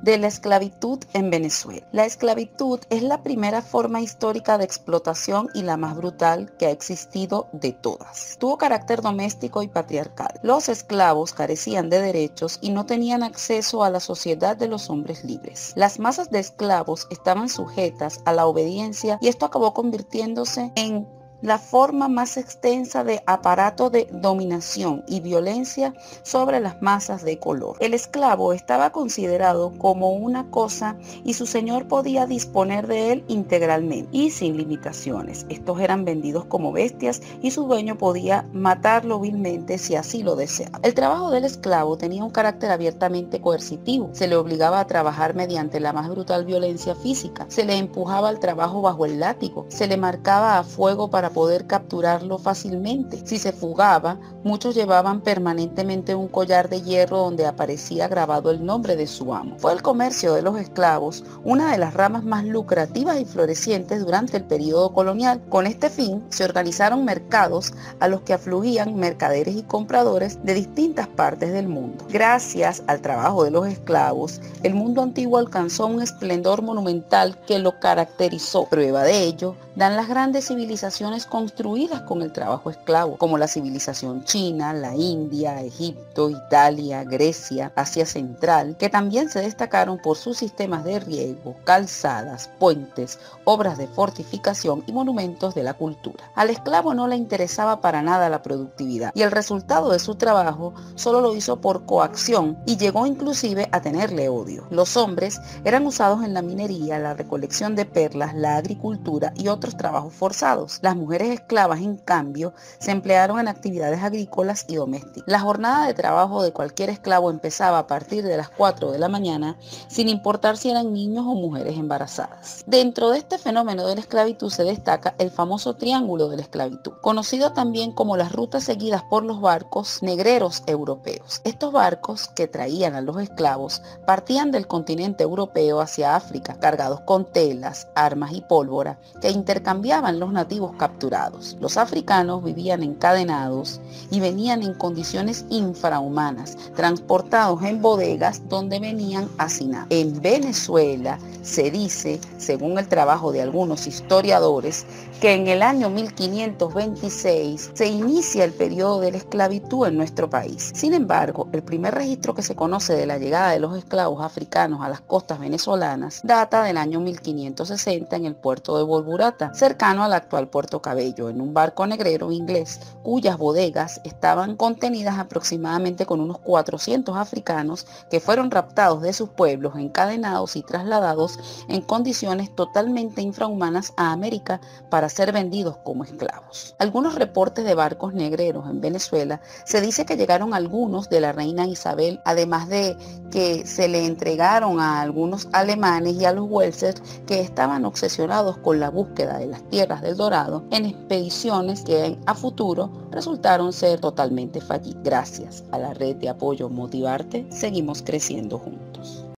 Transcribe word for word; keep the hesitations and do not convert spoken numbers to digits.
De la esclavitud en Venezuela. La esclavitud es la primera forma histórica de explotación y la más brutal que ha existido de todas. Tuvo carácter doméstico y patriarcal. Los esclavos carecían de derechos y no tenían acceso a la sociedad de los hombres libres. Las masas de esclavos estaban sujetas a la obediencia y esto acabó convirtiéndose en la forma más extensa de aparato de dominación y violencia sobre las masas de color. El esclavo estaba considerado como una cosa y su señor podía disponer de él integralmente y sin limitaciones. Estos eran vendidos como bestias y su dueño podía matarlo vilmente si así lo deseaba. El trabajo del esclavo tenía un carácter abiertamente coercitivo. Se le obligaba a trabajar mediante la más brutal violencia física. Se le empujaba al trabajo bajo el látigo. Se le marcaba a fuego para poder capturarlo fácilmente. Si se fugaba, muchos llevaban permanentemente un collar de hierro donde aparecía grabado el nombre de su amo. Fue el comercio de los esclavos una de las ramas más lucrativas y florecientes durante el periodo colonial. Con este fin, se organizaron mercados a los que afluían mercaderes y compradores de distintas partes del mundo. Gracias al trabajo de los esclavos, el mundo antiguo alcanzó un esplendor monumental que lo caracterizó. Prueba de ello dan las grandes civilizaciones construidas con el trabajo esclavo, como la civilización china, la India, Egipto, Italia, Grecia, Asia Central, que también se destacaron por sus sistemas de riego, calzadas, puentes, obras de fortificación y monumentos de la cultura. Al esclavo no le interesaba para nada la productividad y el resultado de su trabajo solo lo hizo por coacción y llegó inclusive a tenerle odio. Los hombres eran usados en la minería, la recolección de perlas, la agricultura y otros trabajos forzados. Las mujeres esclavas, en cambio, se emplearon en actividades agrícolas y domésticas. La jornada de trabajo de cualquier esclavo empezaba a partir de las cuatro de la mañana, sin importar si eran niños o mujeres embarazadas. Dentro de este fenómeno de la esclavitud se destaca el famoso triángulo de la esclavitud, conocido también como las rutas seguidas por los barcos negreros europeos. Estos barcos que traían a los esclavos partían del continente europeo hacia África, cargados con telas, armas y pólvora que intercambiaban los nativos capturados. Los africanos vivían encadenados y venían en condiciones infrahumanas, transportados en bodegas donde venían hacinados. En Venezuela se dice, según el trabajo de algunos historiadores, que en el año mil quinientos veintiséis se inicia el periodo de la esclavitud en nuestro país. Sin embargo, el primer registro que se conoce de la llegada de los esclavos africanos a las costas venezolanas data del año mil quinientos sesenta en el puerto de Bolburata, cercano al actual Puerto Cabello, en un barco negrero inglés, cuyas bodegas estaban contenidas aproximadamente con unos cuatrocientos africanos que fueron raptados de sus pueblos, encadenados y trasladados en condiciones totalmente infrahumanas a América para ser vendidos como esclavos. Algunos reportes de barcos negreros en Venezuela se dice que llegaron algunos de la reina Isabel, además de que se le entregaron a algunos alemanes y a los Welsers que estaban obsesionados con la búsqueda de las tierras del Dorado en expediciones que a futuro resultaron ser totalmente fallidas. Gracias a la red de apoyo Motivarte, seguimos creciendo juntos.